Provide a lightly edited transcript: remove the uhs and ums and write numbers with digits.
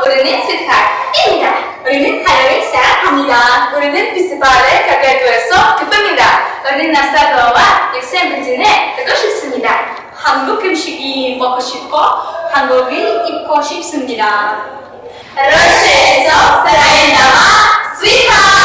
우리는 sweetheart입니다. 우리는 하루를 사랑합니다. 우리는 비스발에 가까이 두어서 기쁩니다. 우리는 나사도와 육센부진에 가고 싶습니다. 한국 음식이 먹고 싶고 한국을 입고 싶습니다. 러시아에서 사랑해 남아 sweetheart!